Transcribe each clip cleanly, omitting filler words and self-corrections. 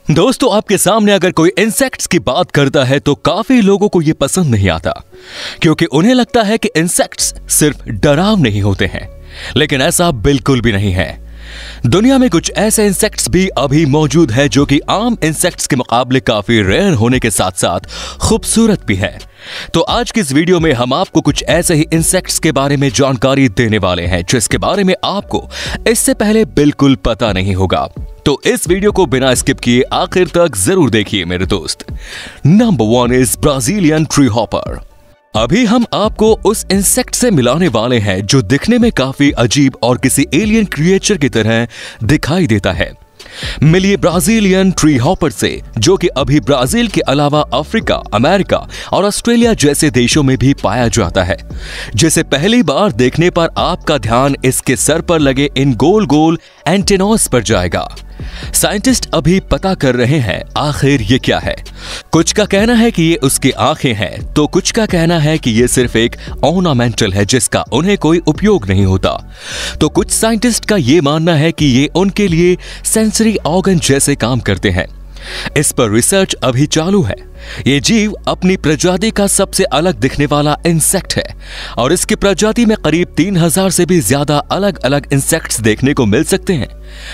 दोस्तों, आपके सामने अगर कोई इंसेक्ट्स की बात करता है तो काफी लोगों को यह पसंद नहीं आता, क्योंकि उन्हें लगता है कि इंसेक्ट्स सिर्फ डरावने ही होते हैं। लेकिन ऐसा बिल्कुल भी नहीं है। दुनिया में कुछ ऐसे इंसेक्ट्स भी अभी मौजूद है जो कि आम इंसेक्ट्स के मुकाबले काफी रेयर होने के साथ साथ खूबसूरत भी है। तो आज की इस वीडियो में हम आपको कुछ ऐसे ही इंसेक्ट्स के बारे में जानकारी देने वाले हैं जिसके बारे में आपको इससे पहले बिल्कुल पता नहीं होगा। तो इस वीडियो को बिना स्किप किए आखिर तक जरूर देखिए मेरे दोस्त। Number 1 is Brazilian tree hopper. अभी हम आपको उस इंसेक्ट से मिलाने वाले हैं जो दिखने में काफी अजीब और किसी एलियन क्रिएचर की तरह दिखाई देता है। मिलिए ब्राजीलियन ट्री हॉपर से, जो कि अभी ब्राजील के अलावा अफ्रीका, अमेरिका और ऑस्ट्रेलिया जैसे देशों में भी पाया जाता है। जिसे पहली बार देखने पर आपका ध्यान इसके सर पर लगे इन गोल गोल एंटेनोस पर जाएगा। साइंटिस्ट अभी पता कर रहे हैं आखिर ये क्या है। कुछ का कहना है कि ये उसकी आंखें हैं, तो कुछ का कहना है कि ये सिर्फ एक ऑर्नामेंटल है जिसका उन्हें कोई उपयोग नहीं होता। तो कुछ साइंटिस्ट का ये मानना है कि ये उनके लिए सेंसरी ऑर्गन जैसे काम करते हैं। इस पर रिसर्च अभी चालू है। ये जीव अपनी प्रजाति का सबसे अलग दिखने वाला इंसेक्ट है और इसकी प्रजाति में करीब 3000 से भी ज्यादा अलग अलग इंसेक्ट्स देखने को मिल सकते हैं।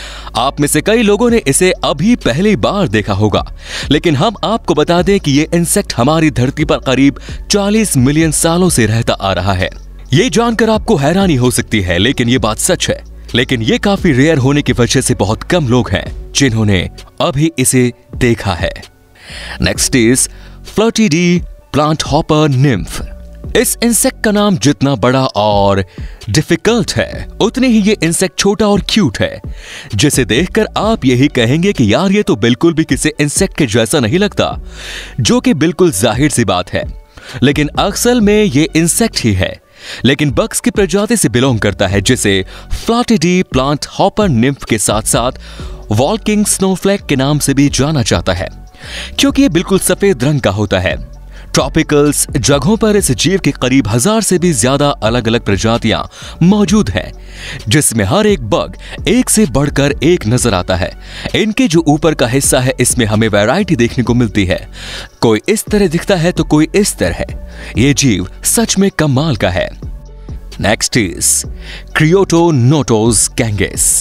आप में से कई लोगों ने इसे अभी पहली बार देखा होगा, लेकिन हम आपको बता दें कि ये इंसेक्ट हमारी धरती पर करीब 40 मिलियन सालों से रहता आ रहा है। ये जानकर आपको हैरानी हो सकती है, लेकिन ये बात सच है। लेकिन ये काफी रेयर होने की वजह से बहुत कम लोग हैं जिन्होंने अभी इसे देखा है। Next is flatidae plant hopper nymph. इस इंसेक्ट का नाम जितना बड़ा और डिफिकल्ट है, उतने ही ये इंसेक्ट छोटा और क्यूट है, जिसे देखकर आप यही कहेंगे कि यार ये तो बिल्कुल भी किसी इंसेक्ट के जैसा नहीं लगता, जो कि बिल्कुल जाहिर सी बात है। लेकिन असल में ये इंसेक्ट ही है, लेकिन बग्स की प्रजाति से बिलोंग करता है, जिसे फ्लर्टिडी प्लांट हॉपर निम्फ के साथ साथ वॉल्किंग स्नोफ्लेक के नाम से भी जाना जाता है, क्योंकि ये बिल्कुल सफेद रंग का होता है। ट्रॉपिकल्स जगहों पर इस जीव के करीब 1000 से भी ज्यादा अलग अलग प्रजातियां मौजूद हैं, जिसमें हर एक बग एक से बढ़कर एक नजर आता है। इनके जो ऊपर का हिस्सा है, इसमें हमें वैरायटी देखने को मिलती है। कोई इस तरह दिखता है तो कोई इस तरह। ये जीव सच में कमाल का है। Next is creatonotos gangis.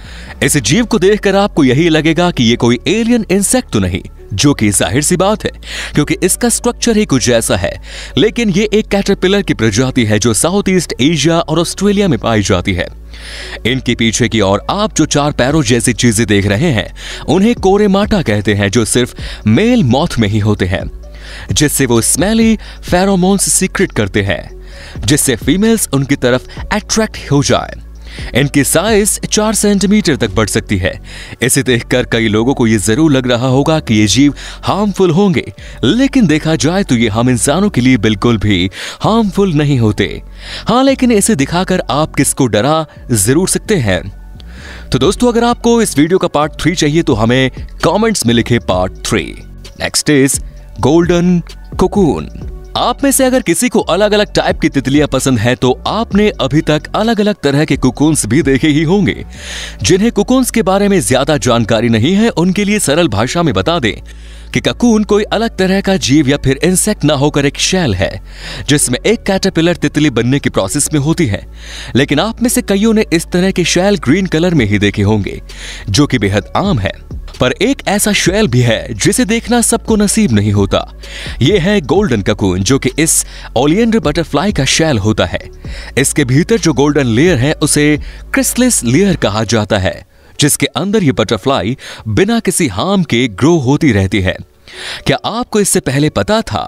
इस जीव को देखकर आपको यही लगेगा कि ये कोई एलियन इंसेक्ट तो नहीं, जो कि जाहिर सी बात है क्योंकि इसका स्ट्रक्चर ही कुछ ऐसा है। लेकिन ये एक कैटरपिलर की प्रजाति है जो साउथ ईस्ट एशिया और ऑस्ट्रेलिया में पाई जाती है। इनके पीछे की ओर आप जो 4 पैरों जैसी चीजें देख रहे हैं, उन्हें कोरेमाटा कहते हैं, जो सिर्फ मेल मॉथ में ही होते हैं, जिससे वो स्मेली फेरोमोन्स सीक्रेट करते हैं, जिससे फीमेल्स उनकी तरफ अट्रैक्ट हो जाए। इनकी साइज 4 सेंटीमीटर तक बढ़ सकती है। इसे देखकर कई लोगों को यह जरूर लग रहा होगा कि ये जीव हार्मफुल होंगे, लेकिन देखा जाए तो ये हम इंसानों के लिए बिल्कुल भी हार्मफुल नहीं होते। हाँ, लेकिन इसे दिखाकर आप किसको डरा जरूर सकते हैं। तो दोस्तों, अगर आपको इस वीडियो का पार्ट 3 चाहिए तो हमें कमेंट्स में लिखे part 3। Next is golden cocoon. आप में से अगर किसी को अलग अलग टाइप की तितलियां पसंद है तो आपने अभी तक अलग अलग तरह के कुकून्स भी देखे ही होंगे। जिन्हें कुकून्स के बारे में ज्यादा जानकारी नहीं है, उनके लिए सरल भाषा में बता दें कि ककून कोई अलग तरह का जीव या फिर इंसेक्ट ना होकर एक शेल है, जिसमें एक कैटरपिलर तितली बनने की प्रोसेस में होती है। लेकिन आप में से कईयों ने इस तरह के शेल ग्रीन कलर में ही देखे होंगे, जो कि बेहद आम है। पर एक ऐसा शेल भी है जिसे देखना सबको नसीब नहीं होता। यह है गोल्डन ककून, जो कि इस ओलियंडर बटरफ्लाई का शेल होता है। इसके भीतर जो गोल्डन लेयर है उसे क्रिसलिस लेयर कहा जाता है, जिसके अंदर ये बटरफ्लाई बिना किसी हार्म के ग्रो होती रहती है। क्या आपको इससे पहले पता था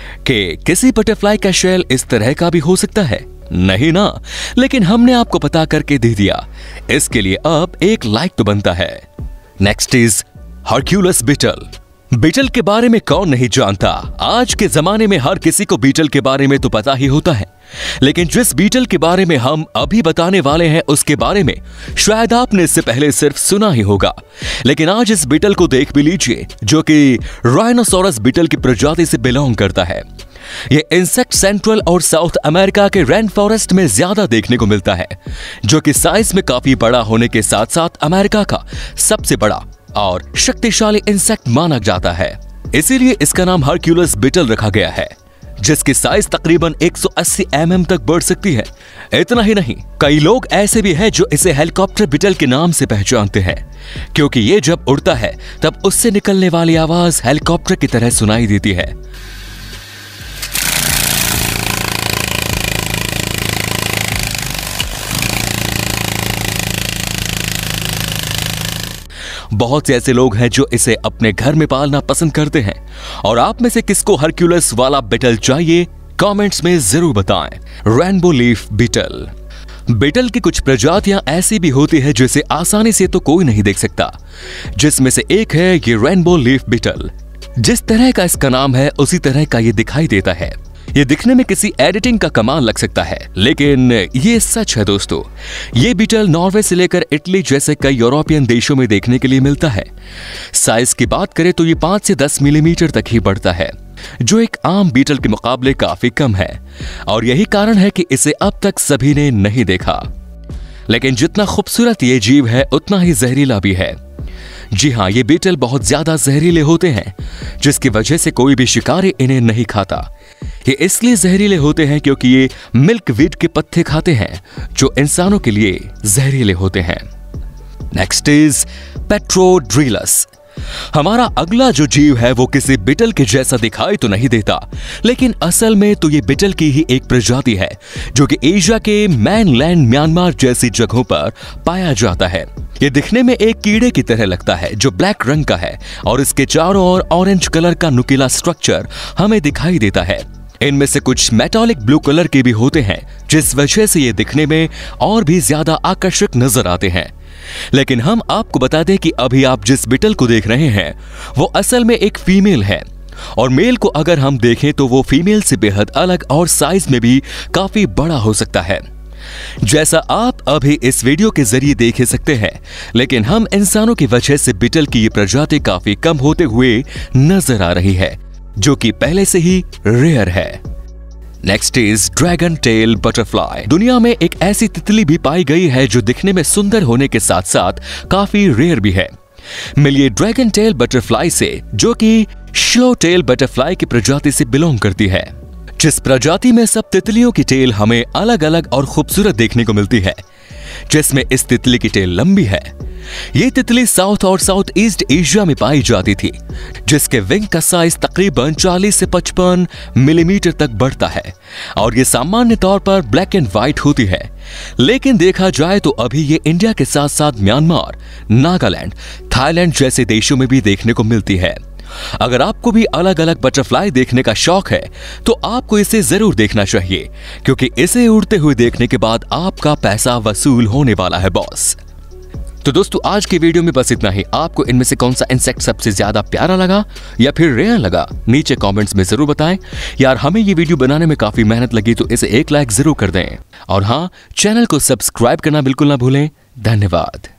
कि किसी बटरफ्लाई का शेल इस तरह का भी हो सकता है? नहीं ना, लेकिन हमने आपको पता करके दे दिया। इसके लिए अब एक लाइक तो बनता है। Next is Hercules beetle. Beetle के बारे में कौन नहीं जानता। आज के जमाने में हर किसी को बीटल के बारे में तो पता ही होता है, लेकिन जिस बीटल के बारे में हम अभी बताने वाले हैं उसके बारे में शायद आपने इससे पहले सिर्फ सुना ही होगा। लेकिन आज इस बीटल को देख भी लीजिए, जो कि राइनोसोरस बीटल की प्रजाति से बिलोंग करता है। ये इंसेक्ट सेंट्रल और साउथ अमेरिका के रेन फॉरेस्ट में ज्यादा देखने को मिलता है, जो कि साइज में काफी बड़ा होने के साथ साथ अमेरिका का सबसे बड़ा और शक्तिशाली इंसेक्ट माना जाता है। इसीलिए इसका नाम हरक्यूलस बीटल रखा गया है, जिसकी साइज तकरीबन 180 mm तक बढ़ सकती है। इतना ही नहीं, कई लोग ऐसे भी हैं जो इसे हेलीकॉप्टर बीटल के नाम से पहचानते हैं, क्योंकि ये जब उड़ता है तब उससे निकलने वाली आवाज हेलीकॉप्टर की तरह सुनाई देती है। बहुत से ऐसे लोग हैं जो इसे अपने घर में पालना पसंद करते हैं, और आप में से किसको हरक्यूलस वाला बीटल चाहिए कमेंट्स में जरूर बताएं। Rainbow leaf beetle. बीटल की कुछ प्रजातियां ऐसी भी होती है जिसे आसानी से तो कोई नहीं देख सकता, जिसमें से एक है ये रेनबो लीफ बीटल। जिस तरह का इसका नाम है उसी तरह का ये दिखाई देता है। ये दिखने में किसी एडिटिंग का कमाल लग सकता है, लेकिन ये सच है दोस्तों। ये बीटल नॉर्वे से लेकर इटली जैसे कई यूरोपियन देशों में देखने के लिए मिलता है। साइज की बात करें तो ये 5 से 10 मिलीमीटर तक ही बढ़ता है, जो एक आम बीटल के मुकाबले काफी कम है, और यही कारण है कि इसे अब तक सभी ने नहीं देखा। लेकिन जितना खूबसूरत ये जीव है उतना ही जहरीला भी है। जी हाँ, ये बीटल बहुत ज्यादा जहरीले होते हैं, जिसकी वजह से कोई भी शिकारी इन्हें नहीं खाता। ये इसलिए जहरीले होते हैं क्योंकि ये मिल्कवीड के पत्ते खाते हैं, जो इंसानों के लिए जहरीले होते हैं। Next is petrodrilus. हमारा अगला जो जीव है वो किसी बीटल के जैसा दिखाई तो नहीं देता, लेकिन असल में तो ये बीटल की ही एक प्रजाति है, जो कि एशिया के मैनलैंड म्यांमार जैसी जगहों पर पाया जाता है। ये दिखने में एक कीड़े की तरह लगता है जो ब्लैक रंग का है, और इसके चारों ओर ऑरेंज कलर का नुकीला स्ट्रक्चर हमें दिखाई देता है। इनमें से कुछ मेटालिक ब्लू कलर के भी होते हैं, जिस वजह से ये दिखने में और भी ज्यादा आकर्षक नजर आते हैं। लेकिन हम आपको बता दें कि अभी आप जिस बीटल को देख रहे हैं वो असल में एक फीमेल है, और मेल को अगर हम देखें तो वो फीमेल से बेहद अलग और साइज में भी काफी बड़ा हो सकता है, जैसा आप अभी इस वीडियो के जरिए देख ही सकते हैं। लेकिन हम इंसानों की वजह से बीटल की ये प्रजाति काफी कम होते हुए नजर आ रही है, जो कि पहले से ही रेयर है। Next is dragon tail butterfly. दुनिया में एक ऐसी तितली भी पाई गई है जो दिखने में सुंदर होने के साथ साथ काफी रेयर भी है। मिलिए ड्रैगन टेल बटरफ्लाई से, जो कि स्लो टेल बटरफ्लाई की प्रजाति से बिलोंग करती है। जिस प्रजाति में सब तितलियों की टेल हमें अलग अलग और खूबसूरत देखने को मिलती है, जिसमें इस तितली की टेल लंबी है। ये तितली साउथ और साउथ ईस्ट एशिया में पाई जाती थी, जिसके विंग का साइज तकरीबन 40 से 55 मिलीमीटर तक बढ़ता है, और ये सामान्य तौर पर ब्लैक एंड व्हाइट होती है। लेकिन देखा जाए तो अभी ये इंडिया के साथ साथ म्यांमार, नागालैंड, थाईलैंड जैसे देशों में भी देखने को मिलती है। अगर आपको भी अलग अलग बटरफ्लाई देखने का शौक है तो आपको इसे जरूर देखना चाहिए, क्योंकि इसे उड़ते हुए देखने के बाद आपका पैसा वसूल होने वाला है बॉस। तो दोस्तों, आज की वीडियो में बस इतना ही। आपको इनमें से कौन सा इंसेक्ट सबसे ज्यादा प्यारा लगा या फिर रेयर लगा, नीचे कमेंट्स में जरूर बताएं। यार, हमें ये वीडियो बनाने में काफी मेहनत लगी, तो इसे 1 लाइक जरूर कर दें, और हाँ, चैनल को सब्सक्राइब करना बिल्कुल ना भूलें। धन्यवाद।